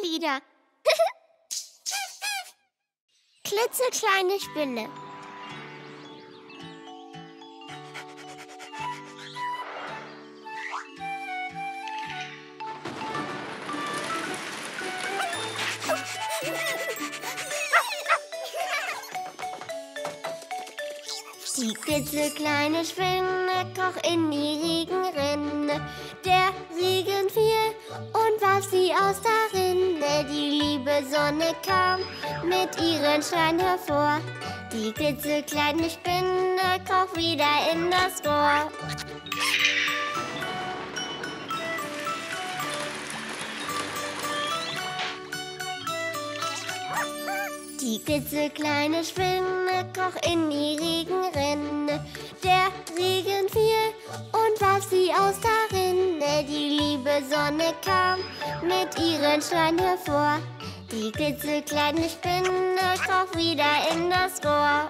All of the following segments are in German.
Lieder. Klitzekleine Spinne. Die klitzekleine Spinne kroch in die Regenrinne. Der Regen fiel und warf sie aus der Rinde. Die liebe Sonne kam mit ihren Strahlen hervor. Die klitzekleine Spinne kroch wieder in das Rohr. Die klitzekleine Spinne kroch in die Regenrinne. Der Regen fiel und warf sie aus der Rinde. Die liebe Sonne kam mit ihren Strahlen hervor. Die klitzekleine Spinne kroch wieder in das Rohr.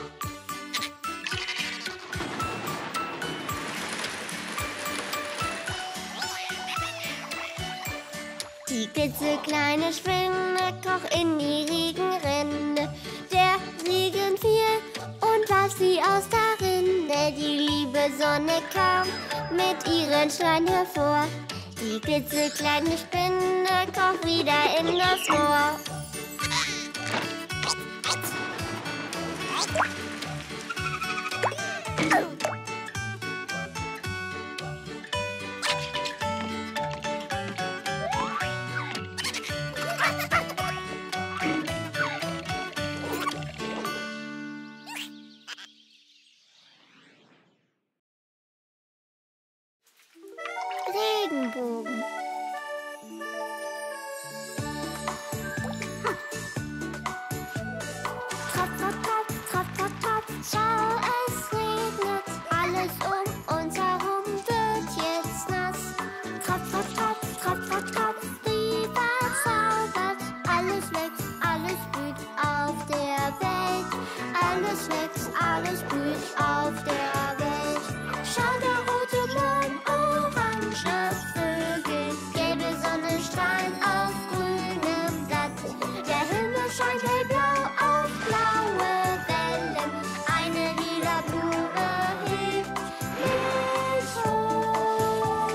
Die klitzekleine Spinne kroch in die Regenrinne. Der Regen fiel und warf sie aus der Rinde. Die liebe Sonne kam mit ihren Strahlen hervor. Die klitzekleine Spinne kroch wieder in das Rohr. Regenbogen. Tropf, tropf, tropf, tropf, tropf, tropf, schau, es regnet. Alles um uns herum wird jetzt nass. Tropf, tropf, tropf, tropf, tropf, tropf, wie verzaubert. Alles wächst, alles blüht auf der Welt. Alles wächst, alles blüht auf der Welt. Schau, der rote Mond, orange Vögel, gelbe Sonnenstrahlen auf grünem Blatt. Der Himmel scheint hellblau auf blaue Wellen. Eine lila Blume hebt mich hoch.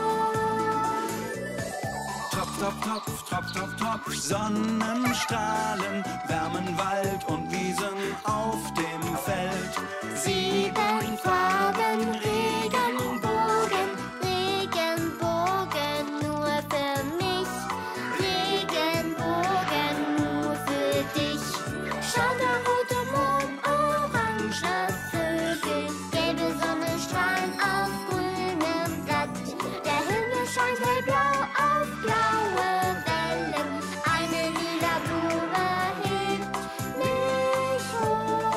Tropf, tropf, tropf, tropf, tropf, tropf, Sonnenstrahlen wärmen Wald und Wiesen auf dem Feld. 7 Farben, Regenbogen, Regenbogen nur für mich. Regenbogen nur für dich. Schau, der rote Mond, orange Vögel, gelbe Sonnenstrahlen auf grünem Blatt. Der Himmel scheint hellblau auf blaue Wellen. Eine lila Blume hebt mich hoch.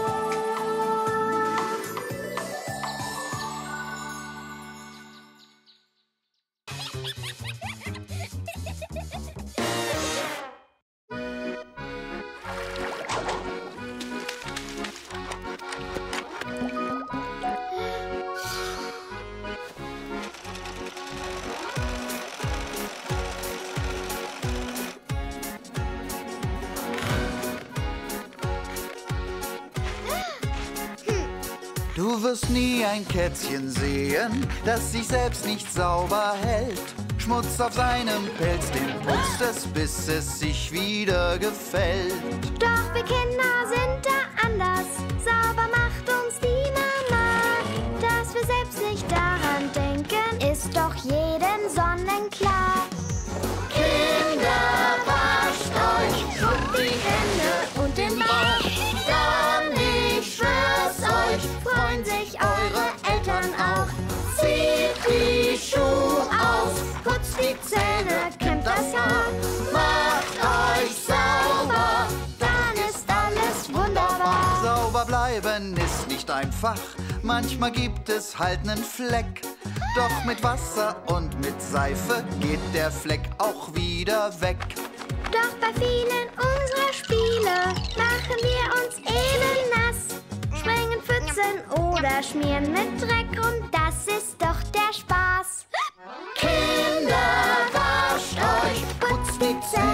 Du wirst nie ein Kätzchen sehen, das sich selbst nicht sauber hält. Schmutz auf seinem Pelz, den putzt es, bis es sich wieder gefällt. Doch wir Kinder sind da anders. Sauber macht uns die Mama. Dass wir selbst nicht daran denken, ist doch jedem sonnenklar. Kinder, wascht euch und die Hände und den Bauch. Dann, ich schwör's euch, freuen sich eure Eltern auch. Zieht die Schuhe aus, putzt die Zähne, kämmt das Haar. Macht euch sauber, dann ist alles wunderbar. Sauber bleiben ist nicht einfach, manchmal gibt es halt nen Fleck. Doch mit Wasser und mit Seife geht der Fleck auch wieder weg. Doch bei vielen unserer Spiele machen wir uns eben nass. Sprengen Pfützen oder schmieren mit Dreck und das ist doch der Spaß. Kinder, wascht euch, putzt die Zähne.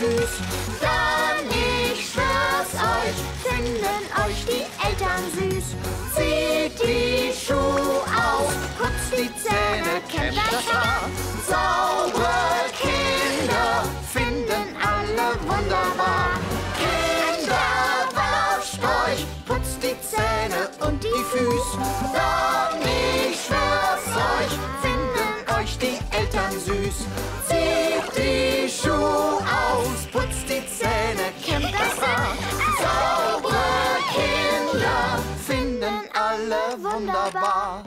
süß. Dann, ich schwör's euch, finden euch die Eltern süß. Zieht die Schuhe aus, putzt die Zähne, kennt das Haar. Saubere Kinder finden alle wunderbar. Kinder, wascht euch, putzt die Zähne und die Füße. Dann, ich schwör's euch, finden euch die Eltern süß. Zieht die Schuhe aus, putzt die Zähne, kämmt das Haar. Saubere Kinder finden alle wunderbar.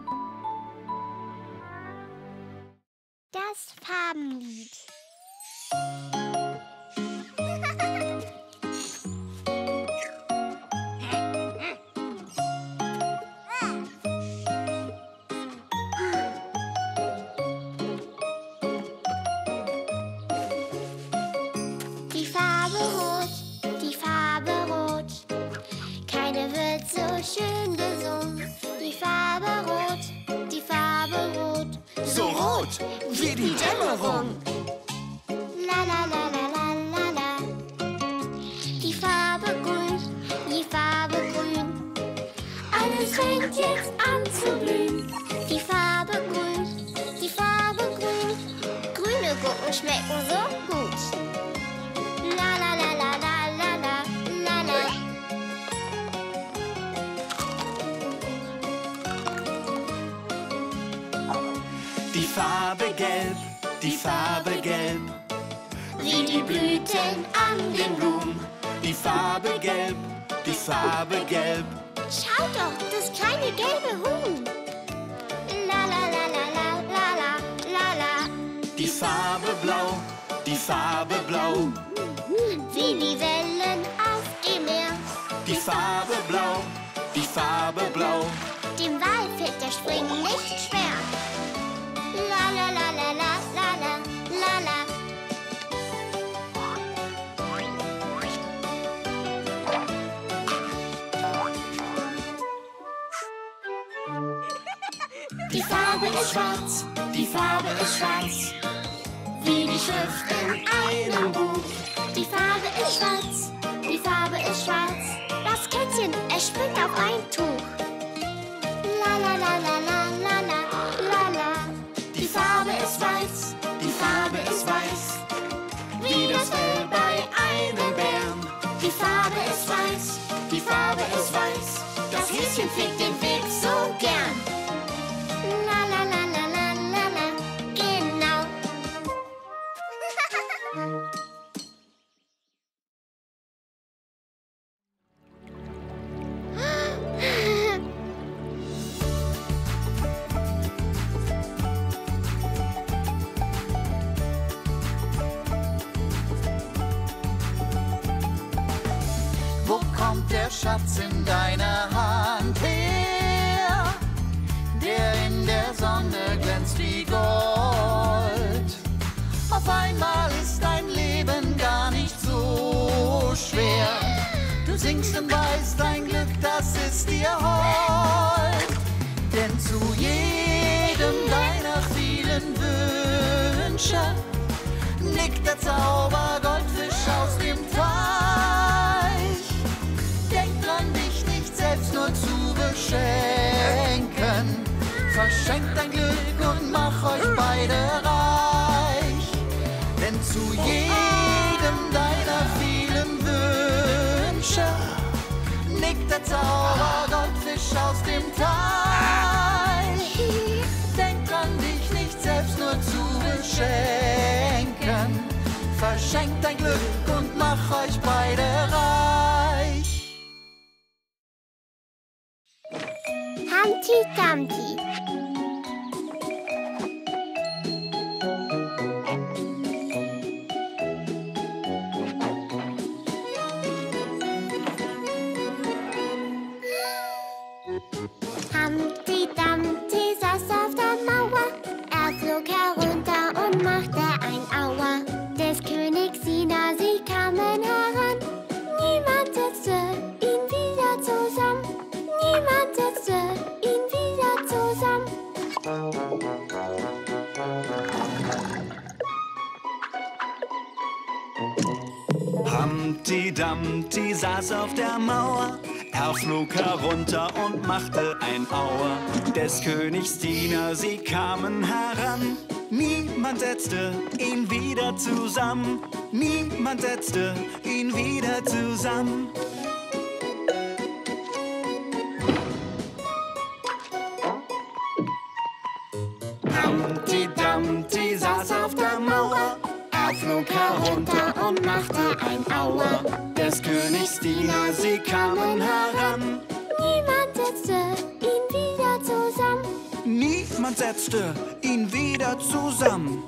Das Farbenlied. Die Farbe rot, die Farbe rot. Keine wird so schön gesungen. Die Farbe rot, die Farbe rot. So rot wie die Dämmerung. La la la la la la la. Die Farbe grün, die Farbe grün. Alles fängt jetzt an zu blühen. Die Farbe grün, die Farbe grün. Grüne Gurken schmecken so gut. La la la la la la la la la. Die Farbe gelb, die Farbe gelb. Wie die Blüten an den Blumen. Die Farbe gelb, die Farbe gelb. Schaut doch, das kleine gelbe Huhn. La la la la la la la la la. Die Farbe blau, die Farbe blau. Wie die Wellen auf dem Meer. Die Farbe blau, die Farbe blau. Dem Wal fällt der Springen nicht schwer. La la la la la la la la la. Die Farbe ist schwarz, die Farbe ist schwarz. Wie die Schrift in einem Buch. Die Farbe ist schwarz, die Farbe ist schwarz. Das Kätzchen, es springt auf ein Tuch. La la la la la la la la la. Die Farbe ist weiß, die Farbe ist weiß. Wie das Fell bei einem Bären. Die Farbe ist weiß, die Farbe ist weiß. Das Häschen fegt den Weg so gern. La la la la la la la. Genau. Wo kommt der Schatz in deiner Hand her, der in der Sonne glänzt wie Gold? Auf einmal ist dein Leben gar nicht so schwer. Du singst und weißt, dein Glück, das ist dir hold. Denn zu jedem deiner vielen Wünsche nickt der Zaubergoldfisch aus dem Teich. Denk dran, dich nicht selbst nur zu beschenken. Verschenk dein Glück und mach euch beide reich. Denn zu jedem deiner vielen Wünsche nickt der Zaubergoldfisch aus dem Teich. Denk dran, dich nicht selbst nur zu beschenken. Verschenkt dein Glück und mach euch beide reich. Humpty Dumpty. Humpty Dumpty saß auf der Mauer. Er flog herunter und machte ein Aua. Des Königs Diener, sie kamen heran. Niemand setzte ihn wieder zusammen. Niemand setzte ihn wieder zusammen. Humpty Dumpty saß auf der Mauer. Er flog herunter und machte ein Auer. Des Königs Diener, sie kamen heran. Niemand setzte ihn wieder zusammen. Niemand setzte ihn wieder zusammen. Humpty Dumpty saß auf der Mauer. Er flog herunter und machte ein Auer. Des Königs Diener, sie kamen heran. Niemand setzte ihn wieder zusammen. Niemand setzte ihn wieder zusammen.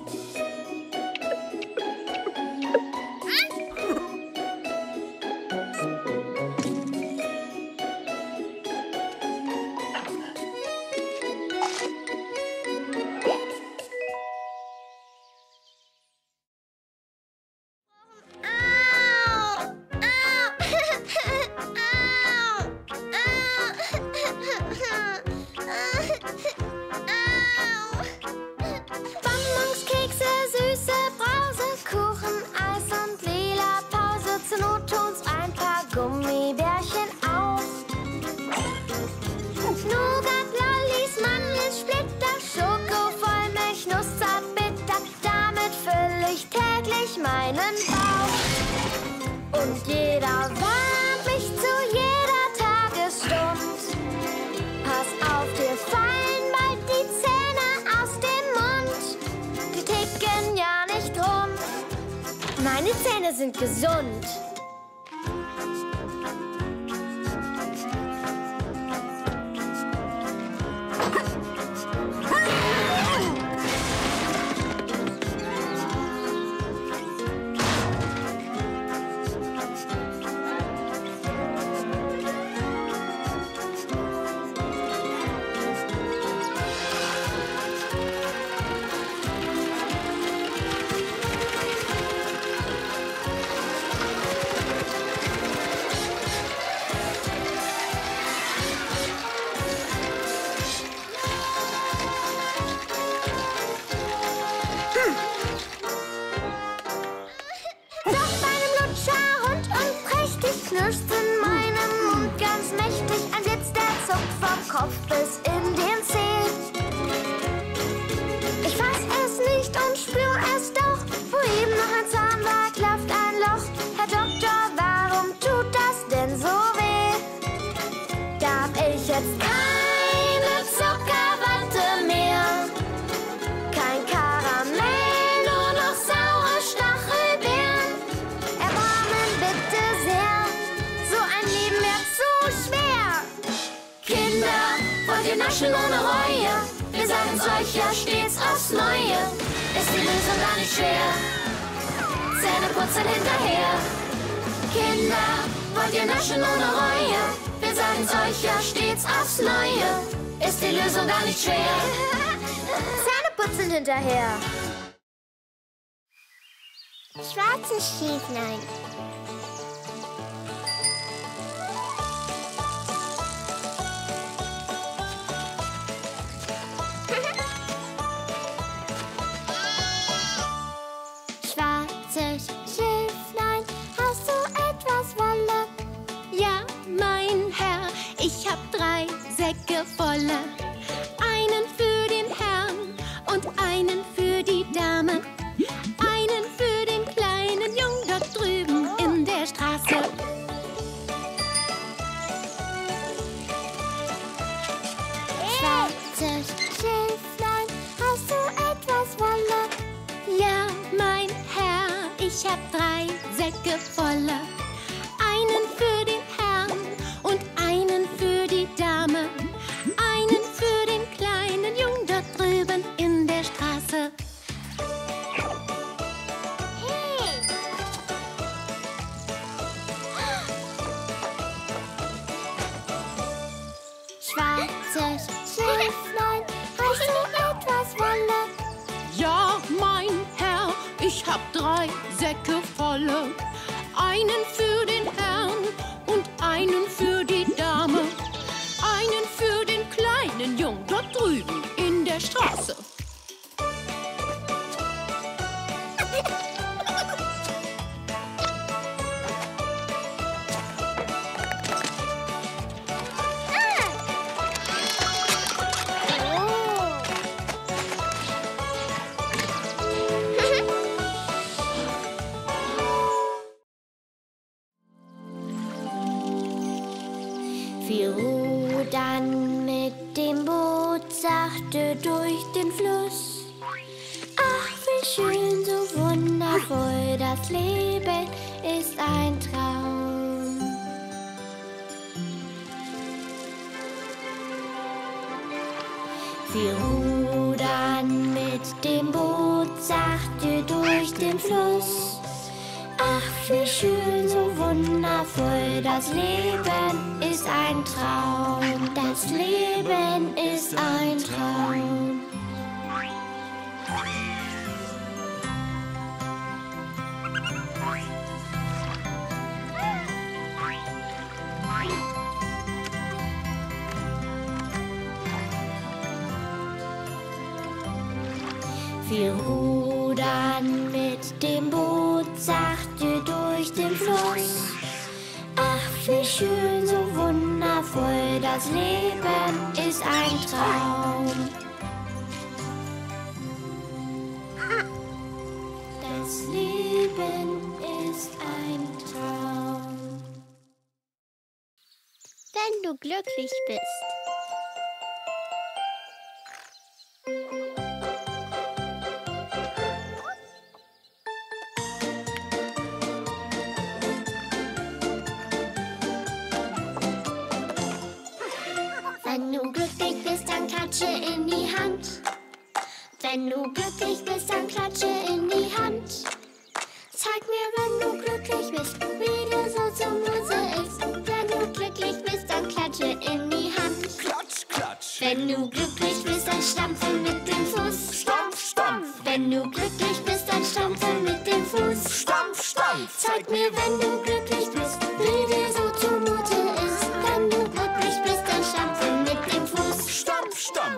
Bonbons, Kekse, süße Brause, Kuchen, Eis und lila Pause. Zur Not tun's ein paar Gummibärchen auf. Nougat, Lollis, Mandelsplitter, Schoko, Vollmilch, Nuss, Zartbitter. Damit füll ich täglich meinen Bauch. Und jeder warnt mich zu jeder Tagesstund. Pass auf, dir fallen bald die Zähne aus dem Mund. Die ticken ja nicht rund. Meine Zähne sind gesund. Doch bei einem Lutscher rund und prächtig knirscht in meinem Mund ganz mächtig ein Blitz, der zuckt vom Kopf bis in den Zeh. Ich fass es nicht und spür es doch, wo eben noch ein Zahn war, klafft ein Loch. Herr Doktor, warum tut das denn so weh? Darf ich jetzt keine Zuckerwatte mehr? Kein Karamell, nur noch saure Stachelbeeren. Erbarmen bitte sehr, so ein Leben wäre zu schwer. Kinder, wollt ihr naschen ohne Reue? Wir sagen's euch ja stets aufs Neue. Ist die Lösung gar nicht schwer, Zähne putzen hinterher. Kinder, wollt ihr naschen ohne Reue? Wir sagen's euch ja stets aufs Neue. Ist die Lösung gar nicht schwer, Zähne putzen hinterher. Schwarzes Schäflein. Schwarzes Schäflein, hast du etwas Wolle? Ja, mein Herr, ich hab 3 Säcke volle. Einen für den Herrn und einen für die Dame. Einen für den kleinen Jungen dort drüben in der Straße. Schwarzes Schäflein, hast du etwas Wolle? Ja, mein Herr, ich hab 3 Säcke volle. Einen für den Herrn und einen für die Dame. Einen für den kleinen Jungen dort drüben in der Straße. Hey! Schwarzes Schäflein, hast du etwas Wolle? Ja, mein Herr, ich hab 3 Säcke volle. Einen für den Herrn und einen für die Dame. Einen für den kleinen Jungen dort drüben in der Straße. sachte durch den Fluss. Ach, wie schön, so wundervoll, das Leben ist ein Traum. Wir rudern mit dem Boot sachte durch den Fluss. Ach, wie schön, so wundervoll, das Leben ist ein Traum. Das Leben ist ein Traum. Wir rudern mit dem Boot sachte durch den Fluss. Ach, wie schön, so wundervoll, das Leben ist ein Traum. Das Leben ist ein Traum. Wenn du glücklich bist. Wenn du glücklich bist, dann klatsche in die Hand. Wenn du glücklich bist, dann klatsche in die Hand. Zeig mir, wenn du glücklich bist, wie dir so zumute ist. Wenn du glücklich bist, dann klatsche in die Hand. Klatsch, klatsch. Wenn du glücklich bist, dann stampfe mit dem Fuß. Stampf, stampf. Wenn du glücklich bist, dann stampfe mit dem Fuß. Stampf, stampf. Zeig mir, wenn du glücklich bist, wie dir so zumute ist. Wenn du glücklich bist, dann stampfe mit dem Fuß. Stampf, stampf.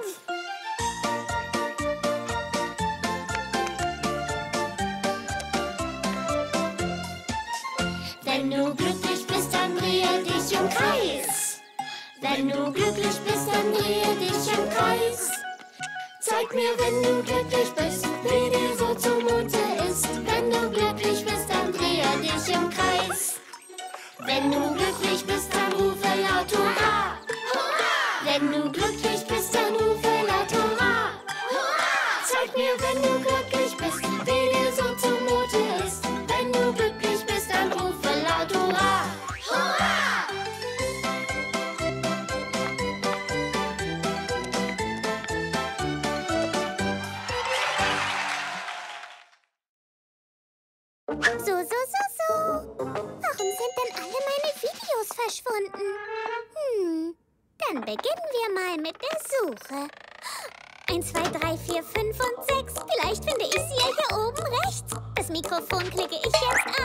Wenn du glücklich bist, dann drehe dich im Kreis. Wenn du glücklich bist, dann drehe dich im Kreis. Zeig mir, wenn du glücklich bist, wie dir so zumute ist. Wenn du glücklich bist, dann drehe dich im Kreis. Wenn du glücklich bist, dann rufe laut Hurra! Hurra! Wenn du glücklich bist, dann rufe laut Hurra! Hurra! Zeig mir, wenn du glücklich bist, wie dir so zumute ist. Wenn du glücklich bist, dann rufe laut Hurra! Hurra! So. Warum sind denn alle meine Videos verschwunden? Dann beginnen wir mal mit der Suche. 1, 2, 3, 4, 5 und 6. Vielleicht finde ich sie ja hier oben rechts. Das Mikrofon klicke ich jetzt